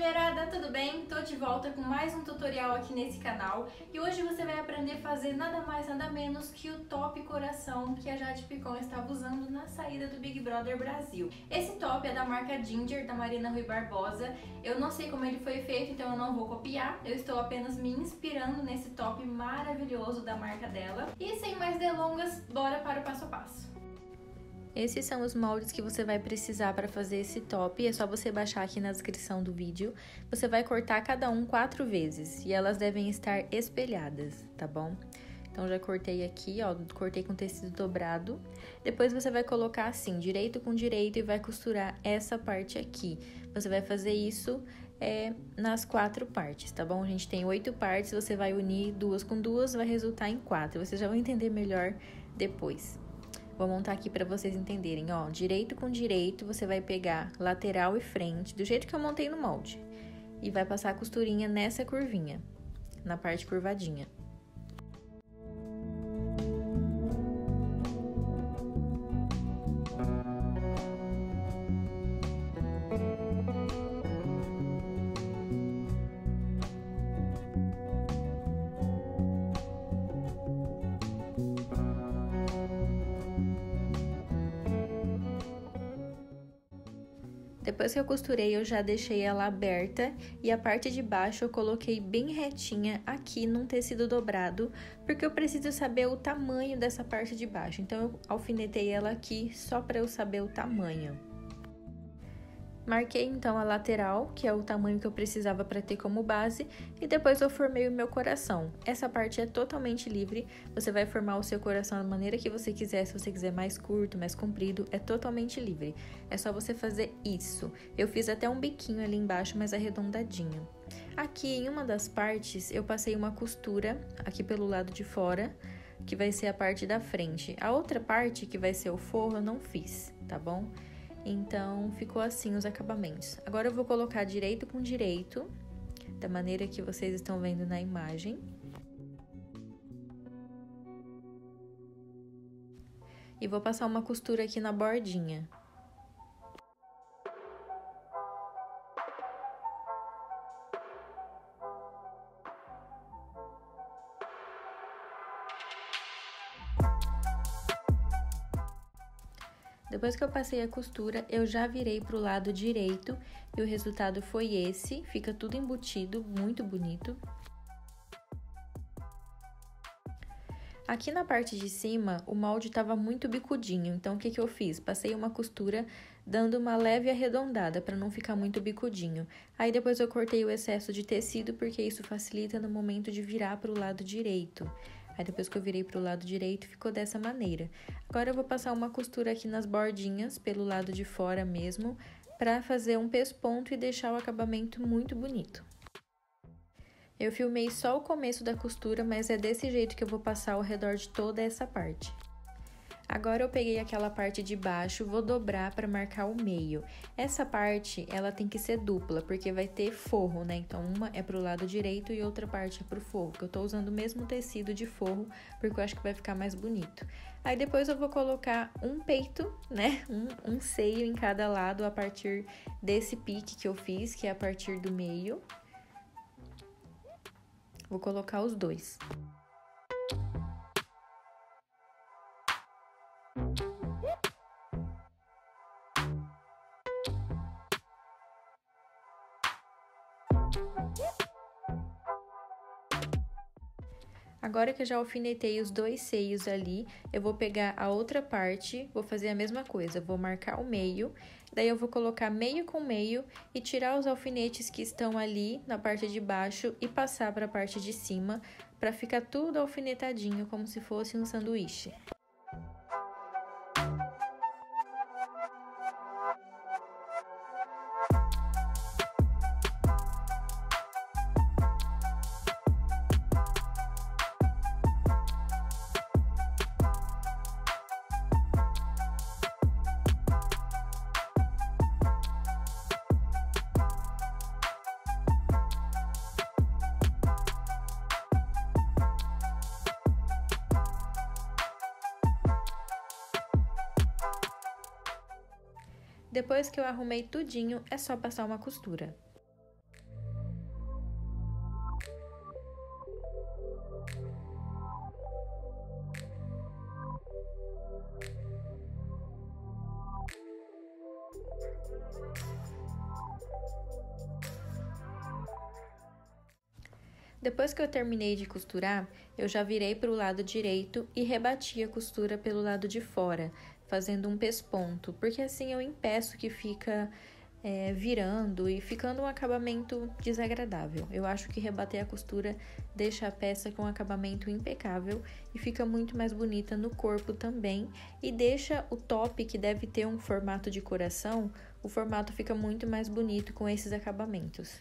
mulherada, tudo bem? Tô de volta com mais um tutorial aqui nesse canal e hoje você vai aprender a fazer nada mais nada menos que o top coração que a Jade Picon estava usando na saída do Big Brother Brasil. Esse top é da marca Ginger, da Marina Rui Barbosa. Eu não sei como ele foi feito, então eu não vou copiar. Eu estou apenas me inspirando nesse top maravilhoso da marca dela. E sem mais delongas, bora para o passo a passo. Esses são os moldes que você vai precisar para fazer esse top, é só você baixar aqui na descrição do vídeo. Você vai cortar cada um 4 vezes e elas devem estar espelhadas, tá bom? Então já cortei aqui, ó, cortei com tecido dobrado. Depois você vai colocar assim, direito com direito e vai costurar essa parte aqui. Você vai fazer isso nas 4 partes, tá bom? A gente tem 8 partes, você vai unir 2 com 2, vai resultar em 4. Vocês já vão entender melhor depois. Vou montar aqui para vocês entenderem, ó, direito com direito, você vai pegar lateral e frente, do jeito que eu montei no molde. E vai passar a costurinha nessa curvinha, na parte curvadinha. Depois que eu costurei, eu já deixei ela aberta e a parte de baixo eu coloquei bem retinha aqui num tecido dobrado, porque eu preciso saber o tamanho dessa parte de baixo. Então, eu alfinetei ela aqui só para eu saber o tamanho. Marquei então a lateral, que é o tamanho que eu precisava para ter como base, e depois eu formei o meu coração. Essa parte é totalmente livre, você vai formar o seu coração da maneira que você quiser, se você quiser mais curto, mais comprido, é totalmente livre. É só você fazer isso. Eu fiz até um biquinho ali embaixo, mas arredondadinho. Aqui em uma das partes eu passei uma costura, aqui pelo lado de fora, que vai ser a parte da frente. A outra parte, que vai ser o forro, eu não fiz, tá bom? Então, ficou assim os acabamentos. Agora eu vou colocar direito com direito, da maneira que vocês estão vendo na imagem. E vou passar uma costura aqui na bordinha. Depois que eu passei a costura, eu já virei pro lado direito e o resultado foi esse. Fica tudo embutido, muito bonito. Aqui na parte de cima, o molde estava muito bicudinho, então o que eu fiz? Passei uma costura dando uma leve arredondada para não ficar muito bicudinho. Aí depois eu cortei o excesso de tecido porque isso facilita no momento de virar pro lado direito. Aí depois que eu virei pro lado direito, ficou dessa maneira. Agora eu vou passar uma costura aqui nas bordinhas, pelo lado de fora mesmo, pra fazer um pesponto e deixar o acabamento muito bonito. Eu filmei só o começo da costura, mas é desse jeito que eu vou passar ao redor de toda essa parte. Agora eu peguei aquela parte de baixo, vou dobrar para marcar o meio. Essa parte, ela tem que ser dupla, porque vai ter forro, né? Então, uma é pro lado direito e outra parte é pro forro, que eu tô usando o mesmo tecido de forro, porque eu acho que vai ficar mais bonito. Aí, depois eu vou colocar um peito, né? Um seio em cada lado, a partir desse pique que eu fiz, que é a partir do meio. Vou colocar os dois. Agora que eu já alfinetei os 2 seios ali, eu vou pegar a outra parte, vou fazer a mesma coisa, vou marcar o meio, daí eu vou colocar meio com meio e tirar os alfinetes que estão ali na parte de baixo e passar para a parte de cima, para ficar tudo alfinetadinho, como se fosse um sanduíche. Depois que eu arrumei tudinho, é só passar uma costura. Depois que eu terminei de costurar, eu já virei para o lado direito e rebati a costura pelo lado de fora, fazendo um pesponto, porque assim eu impeço que fica virando e ficando um acabamento desagradável. Eu acho que rebater a costura deixa a peça com um acabamento impecável e fica muito mais bonita no corpo também, e deixa o top, que deve ter um formato de coração, o formato fica muito mais bonito com esses acabamentos.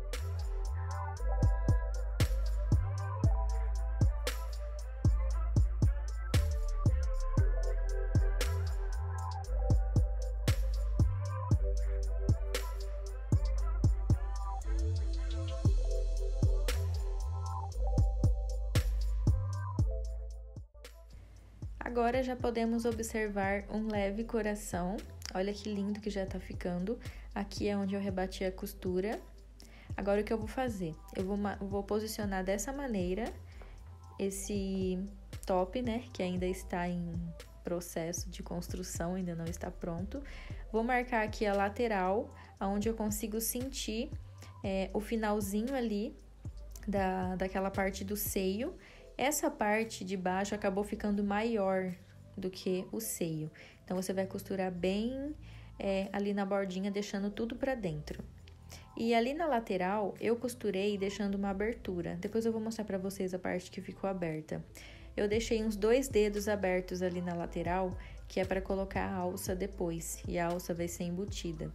Agora já podemos observar um leve coração. Olha que lindo que já tá ficando. Aqui é onde eu rebati a costura. Agora o que eu vou fazer? Eu vou posicionar dessa maneira esse top, né? Que ainda está em processo de construção, ainda não está pronto. Vou marcar aqui a lateral, onde eu consigo sentir o finalzinho ali daquela parte do seio. Essa parte de baixo acabou ficando maior do que o seio. Então, você vai costurar bem ali na bordinha, deixando tudo pra dentro. E ali na lateral, eu costurei deixando uma abertura. Depois eu vou mostrar pra vocês a parte que ficou aberta. Eu deixei uns 2 dedos abertos ali na lateral, que é pra colocar a alça depois. E a alça vai ser embutida.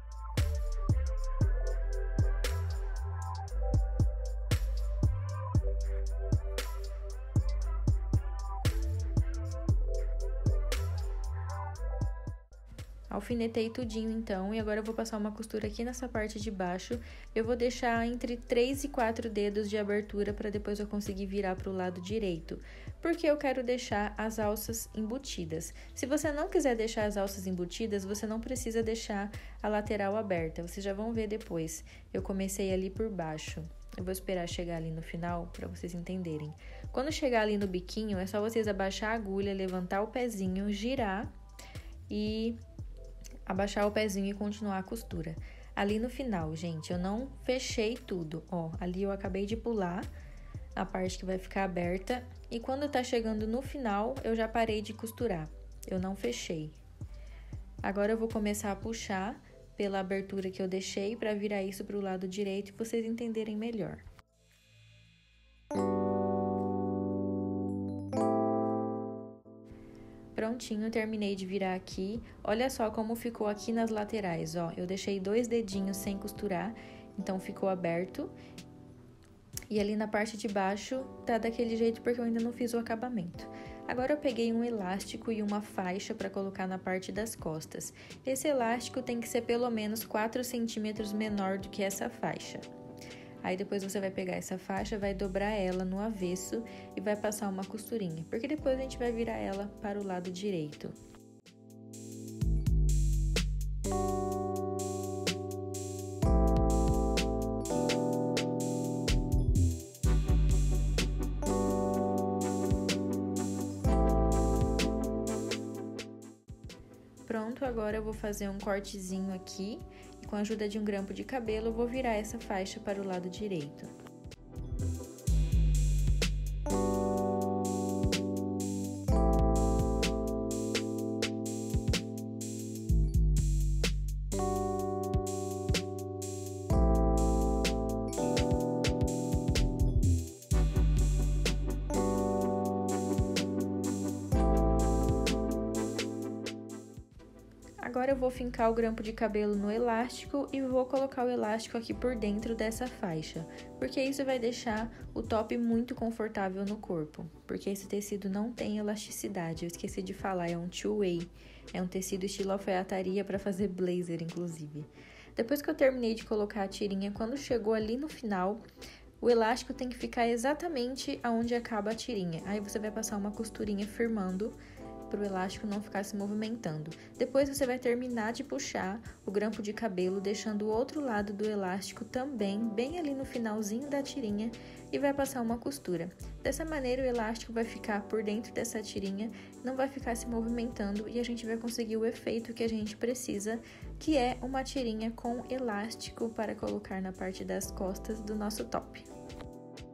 Alfinetei tudinho então, e agora eu vou passar uma costura aqui nessa parte de baixo. Eu vou deixar entre 3 e 4 dedos de abertura para depois eu conseguir virar para o lado direito, porque eu quero deixar as alças embutidas. Se você não quiser deixar as alças embutidas, você não precisa deixar a lateral aberta, vocês já vão ver depois. Eu comecei ali por baixo. Eu vou esperar chegar ali no final para vocês entenderem. Quando chegar ali no biquinho, é só vocês abaixar a agulha, levantar o pezinho, girar e abaixar o pezinho e continuar a costura. Ali no final, gente, eu não fechei tudo, ó, ali eu acabei de pular a parte que vai ficar aberta, e quando tá chegando no final, eu já parei de costurar, eu não fechei. Agora eu vou começar a puxar pela abertura que eu deixei para virar isso pro lado direito e vocês entenderem melhor. Prontinho, terminei de virar aqui. Olha só como ficou aqui nas laterais, ó. Eu deixei 2 dedinhos sem costurar, então ficou aberto. E ali na parte de baixo tá daquele jeito porque eu ainda não fiz o acabamento. Agora eu peguei um elástico e uma faixa para colocar na parte das costas. Esse elástico tem que ser pelo menos 4 centímetros menor do que essa faixa. Aí depois você vai pegar essa faixa, vai dobrar ela no avesso e vai passar uma costurinha, porque depois a gente vai virar ela para o lado direito. Pronto, agora eu vou fazer um cortezinho aqui. Com a ajuda de um grampo de cabelo, eu vou virar essa faixa para o lado direito. Agora eu vou fincar o grampo de cabelo no elástico e vou colocar o elástico aqui por dentro dessa faixa, porque isso vai deixar o top muito confortável no corpo, porque esse tecido não tem elasticidade, eu esqueci de falar, é um two-way, é um tecido estilo alfaiataria para fazer blazer, inclusive. Depois que eu terminei de colocar a tirinha, quando chegou ali no final, o elástico tem que ficar exatamente aonde acaba a tirinha, aí você vai passar uma costurinha firmando, para o elástico não ficar se movimentando. Depois você vai terminar de puxar o grampo de cabelo, deixando o outro lado do elástico também bem ali no finalzinho da tirinha e vai passar uma costura. Dessa maneira o elástico vai ficar por dentro dessa tirinha, não vai ficar se movimentando e a gente vai conseguir o efeito que a gente precisa, que é uma tirinha com elástico para colocar na parte das costas do nosso top.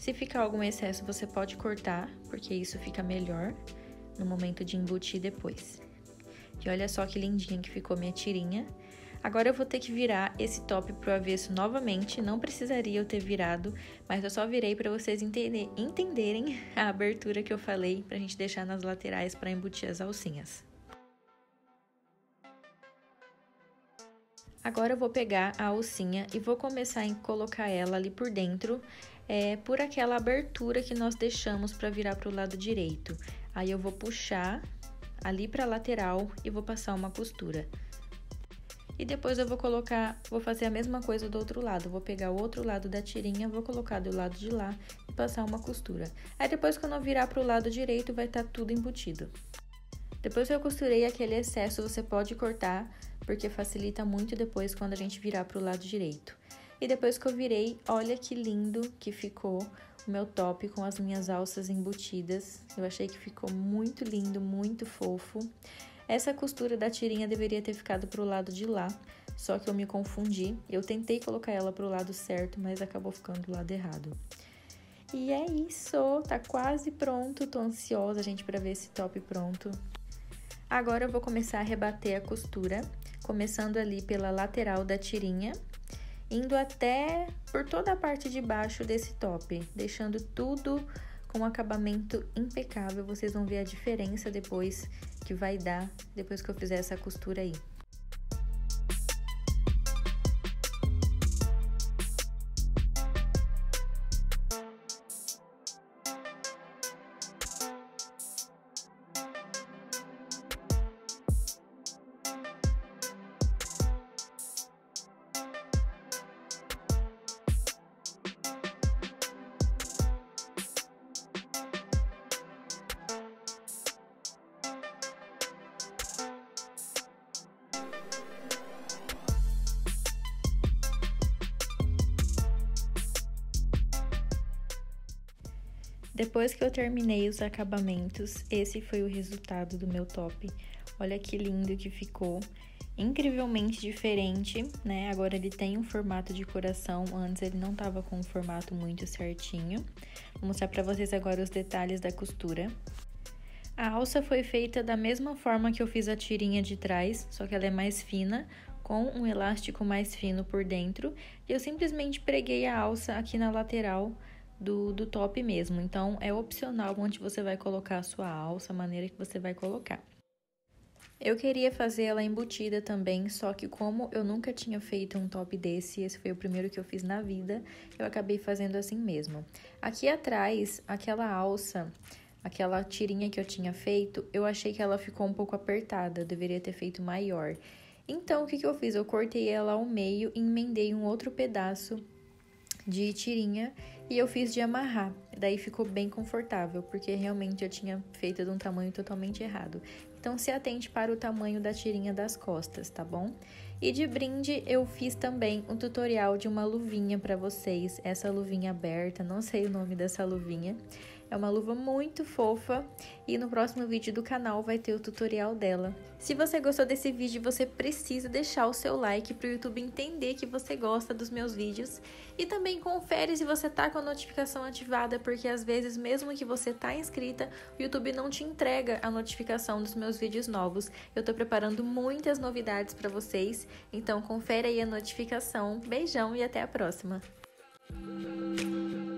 Se ficar algum excesso, você pode cortar, porque isso fica melhor no momento de embutir depois. E olha só que lindinha que ficou minha tirinha. Agora eu vou ter que virar esse top pro avesso novamente, não precisaria eu ter virado, mas eu só virei para vocês entenderem a abertura que eu falei, pra gente deixar nas laterais para embutir as alcinhas. Agora eu vou pegar a alcinha e vou começar a colocar ela ali por dentro, por aquela abertura que nós deixamos para virar pro lado direito. Aí eu vou puxar ali pra lateral e vou passar uma costura. E depois eu vou fazer a mesma coisa do outro lado. Vou pegar o outro lado da tirinha, vou colocar do lado de lá e passar uma costura. Aí depois quando eu virar pro lado direito, vai estar tudo embutido. Depois que eu costurei aquele excesso, você pode cortar, porque facilita muito depois quando a gente virar pro lado direito. E depois que eu virei, olha que lindo que ficou o meu top com as minhas alças embutidas. Eu achei que ficou muito lindo, muito fofo. Essa costura da tirinha deveria ter ficado pro lado de lá, só que eu me confundi. Eu tentei colocar ela pro lado certo, mas acabou ficando do lado errado. E é isso, tá quase pronto. Tô ansiosa, gente, pra ver esse top pronto. Agora eu vou começar a rebater a costura, começando ali pela lateral da tirinha, indo até por toda a parte de baixo desse top, deixando tudo com um acabamento impecável. Vocês vão ver a diferença depois que vai dar, depois que eu fizer essa costura aí. Depois que eu terminei os acabamentos, esse foi o resultado do meu top. Olha que lindo que ficou, incrivelmente diferente, né? Agora ele tem um formato de coração, antes ele não tava com um formato muito certinho. Vou mostrar pra vocês agora os detalhes da costura. A alça foi feita da mesma forma que eu fiz a tirinha de trás, só que ela é mais fina, com um elástico mais fino por dentro. E eu simplesmente preguei a alça aqui na lateral do top mesmo. Então, é opcional onde você vai colocar a sua alça, a maneira que você vai colocar. Eu queria fazer ela embutida também, só que como eu nunca tinha feito um top desse, esse foi o primeiro que eu fiz na vida, eu acabei fazendo assim mesmo. Aqui atrás, aquela alça, aquela tirinha que eu tinha feito, eu achei que ela ficou um pouco apertada, eu deveria ter feito maior. Então, o que eu fiz? Eu cortei ela ao meio e emendei um outro pedaço de tirinha e eu fiz de amarrar. Daí ficou bem confortável, porque realmente eu tinha feito de um tamanho totalmente errado. Então, se atente para o tamanho da tirinha das costas, tá bom? E de brinde, eu fiz também um tutorial de uma luvinha para vocês. Essa luvinha aberta, não sei o nome dessa luvinha. É uma luva muito fofa e no próximo vídeo do canal vai ter o tutorial dela. Se você gostou desse vídeo, você precisa deixar o seu like para o YouTube entender que você gosta dos meus vídeos. E também confere se você tá com a notificação ativada, porque às vezes, mesmo que você tá inscrita, o YouTube não te entrega a notificação dos meus vídeos novos. Eu tô preparando muitas novidades para vocês, então confere aí a notificação. Beijão e até a próxima!